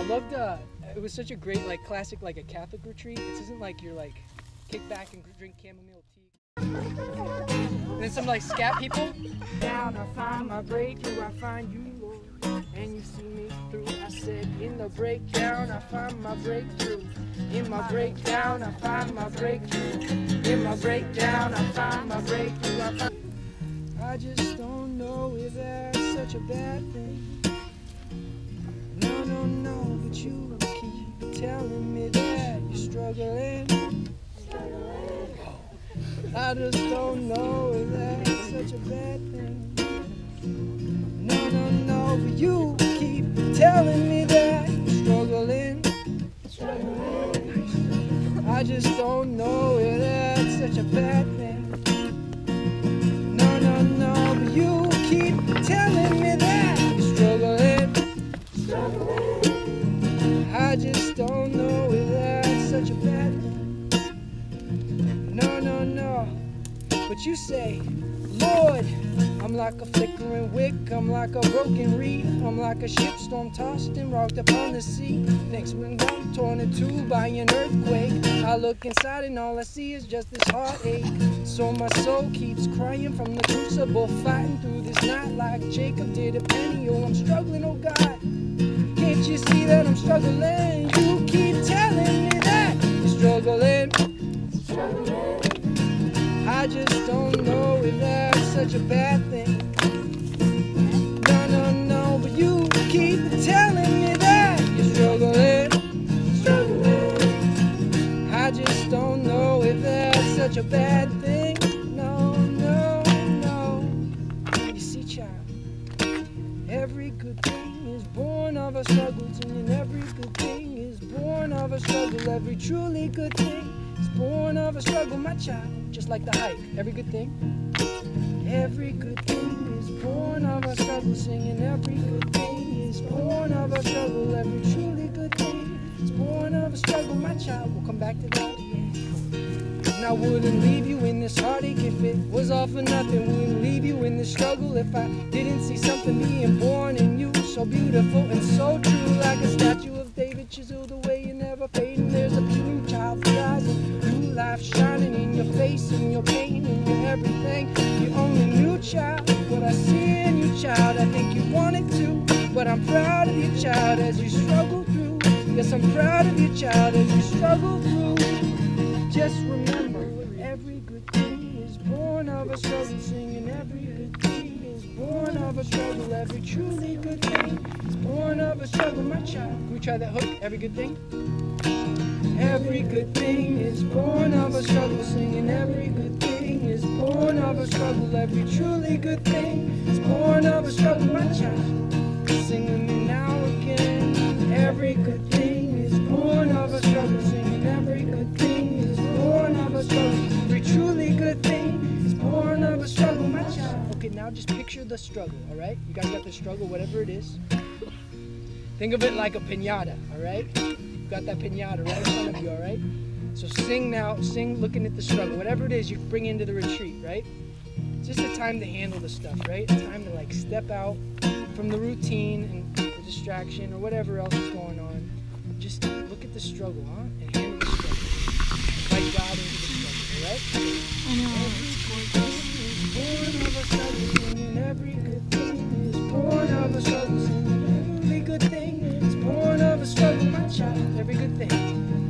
loved it was such a great like classic like a Catholic retreat. It isn't like you're like kick back and drink chamomile tea. And then some like scat people. Down I find my breakthrough, I find you Lord, and you see me through. I said in the breakdown I find my breakthrough. In my breakdown I find my breakthrough. In my breakdown I find my breakthrough. I just don't know if that's such a bad thing. No, but you keep telling me that you're struggling. I just don't know if that's such a bad thing. No, but you keep telling me that you're struggling. I just don't know if that's such a bad thing. No, but you keep telling me that you're struggling. I just don't know if that's such a bad thing. No, but you say, Lord, I'm like a flickering wick, I'm like a broken reed, I'm like a ship storm tossed and rocked upon the sea. Thanks when I'm torn in two by an earthquake, I look inside and all I see is just this heartache. So my soul keeps crying from the crucible, fighting through this night like Jacob did at Peniel. I'm struggling, oh God, can't you see that I'm struggling? You keep telling me that you're struggling. I just don't know if that's such a bad thing. No, but you keep telling me that you're struggling. I just don't know if that's such a bad thing. No. You see, child, every good thing is born of a struggle, and every good thing is born of a struggle. Every truly good thing is born of a struggle, my child. Just like the hike, every good thing is born of a struggle. Singing every good thing is born of a struggle. Every truly good thing is born of a struggle, my child. We'll come back to that. And I wouldn't leave you in this heartache if it was all for nothing. Wouldn't leave you in this struggle if I didn't see something being born in you, so beautiful and so true, like a statue of David chiseled away and never fading. There's a new child's eyes, new life shining in your face, in your pain, in your everything. You're only new, child. What I see in you, child, I think you want it too. But I'm proud of you, child, as you struggle through. Yes, I'm proud of you, child, as you struggle through. Just remember, every good thing is born of a struggle. Singing every good thing is born of a struggle. Every truly good thing is born of a struggle, my child. Can we try that hook? Every good thing? Every good thing is born of a struggle. Singing every good thing is born of a struggle. Every truly good thing is born of a struggle, my child. Sing with me now again. Every good thing is born of a struggle. Singing every good thing is born of a struggle. Every truly good thing is born of a struggle, my child. Okay, now just picture the struggle, all right? You guys got the struggle, whatever it is. Think of it like a piñata, all right? You got that piñata right in front of you, all right? So sing now, sing looking at the struggle, whatever it is you bring into the retreat, right? It's just a time to handle the stuff, right? A time to like step out from the routine and the distraction or whatever else is going on. Just look at the struggle, huh? And handle the struggle. Invite God into the struggle, all right? I know. Every good thing is born of a struggle. Every good thing is born of a struggle, my child. Every good thing.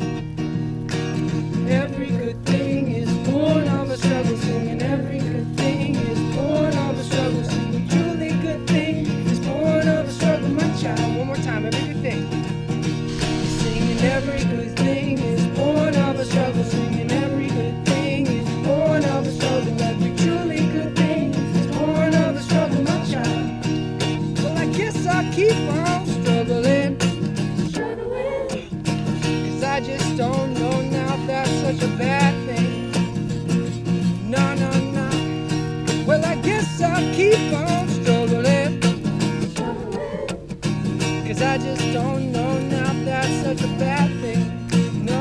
Every good thing is born of a struggle. Singing every good thing is born of a struggle. Singing truly good thing is born of a struggle, my child. One more time, every good thing. Singing every good thing is born of a struggle. Singing every good thing is born of a struggle. Every truly good thing is born of a struggle, my child. Well, I guess I'll keep on struggling. Cause I just don't know now if that's such a bad thing. No. Well, I guess I'll keep on struggling. Cause I just don't know now if that's such a bad thing. No.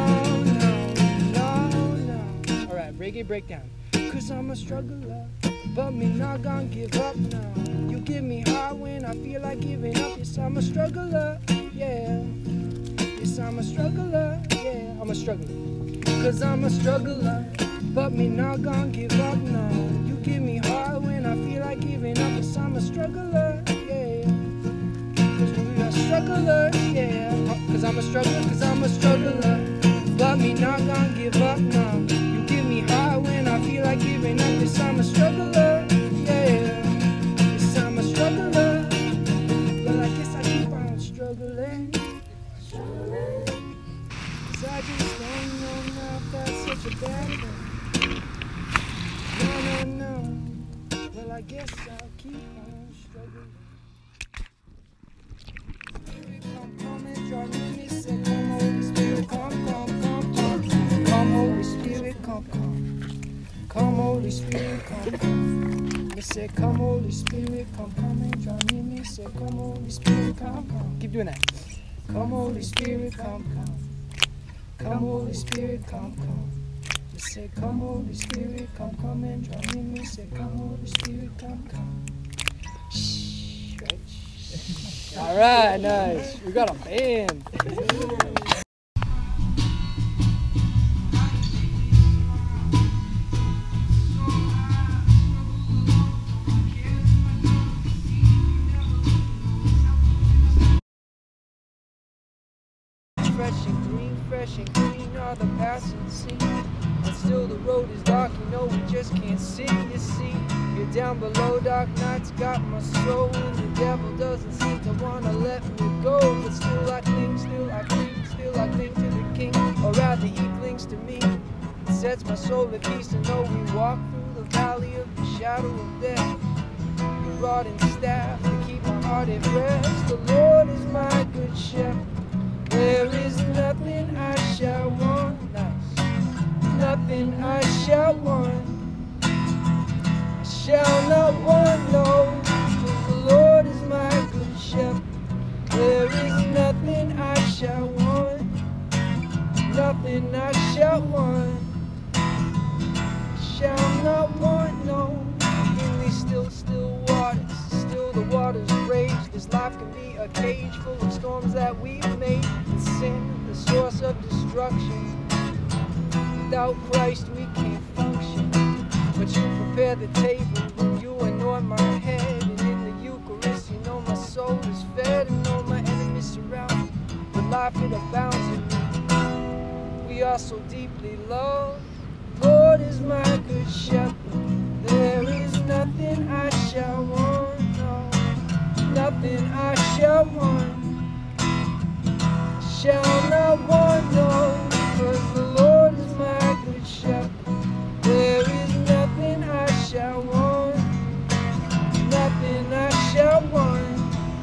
Alright, reggae breakdown. Cause I'm a struggler, but me not gonna give up now. You give me hard when I feel like giving up. Yes, I'm a struggler, yeah. Yes, I'm a struggler, yeah, I'm a struggler. Cause I'm a struggler, but me not gonna give up, no. You give me heart when I feel like giving up. Yes, I'm a struggler, yeah. Cause we are strugglers, yeah. Cause I'm a struggler, but me not gonna give up, no. You give me heart when I feel like giving up. Yes, I'm a struggler, yeah. Yes, I'm a struggler, but I guess I keep on struggling. Cause I just don't know now if that's such a bad thing. No. Well, I guess I'll keep on struggling. Come and join me, say, come Holy Spirit, come. Come Holy Spirit, come. Come Holy Spirit, come. Me say, come Holy Spirit, come and join me, say, come Holy Spirit, come. Keep doing that. Come Holy Spirit, come. Come Holy Spirit, come. Just say, come Holy Spirit, come and join me. Say, come Holy Spirit, come. Shh, right? All right, nice. We got a band. Fresh and green are the passing scenes. And still the road is dark, you know we just can't see. You see, you're down below, dark nights got my soul. And the devil doesn't seem to wanna let me go. But still I cling to the King. Or rather he clings to me. It sets my soul at peace to know we walk through the valley of the shadow of death. Your rod and staff to keep my heart at rest. The Lord is my good shepherd. There is nothing I shall want, nothing I shall want. I shall not want, no, because the Lord is my good shepherd. There is nothing I shall want, nothing I shall want. I shall not want, no. In these still waters, still the waters rage. This life can be a cage full of storms that we've made. And sin, the source of destruction. Without Christ we can't function. But you prepare the table when you anoint my head. And in the Eucharist you know my soul is fed. And all my enemies surround me. With life it abounds in me. We are so deeply loved. Lord is my good shepherd. There is nothing I shall want, no, nothing I shall want. Shall not want, no, because the Lord is my good shepherd. There is nothing I shall want, nothing I shall want.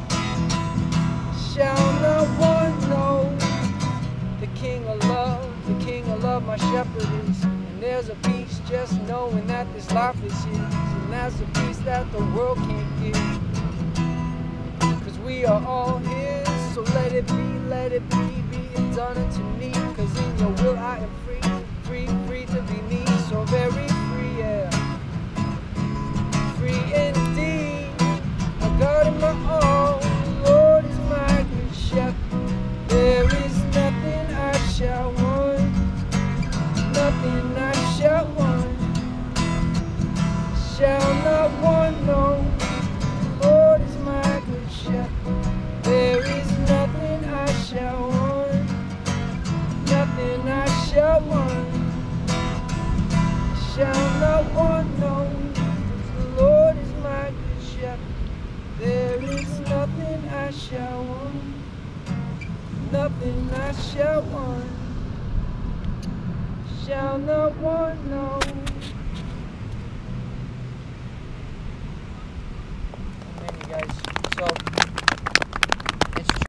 Shall not want, no. The King of love, my shepherd is. And there's a peace just knowing that this life is his. And that's a peace that the world can't give. Cause we are all his. So let it be it done unto me. Cause in your will I am free to be me. So very free, yeah. Free indeed. I got in my all. The Lord is my good shepherd. There is nothing I shall want, nothing I shall want. Shall not want, no. The Lord is my good shepherd. There is nothing I shall want, nothing I shall want. Shall not want, no. The Lord is my good shepherd. There is nothing I shall want, nothing I shall want. Shall not want, no.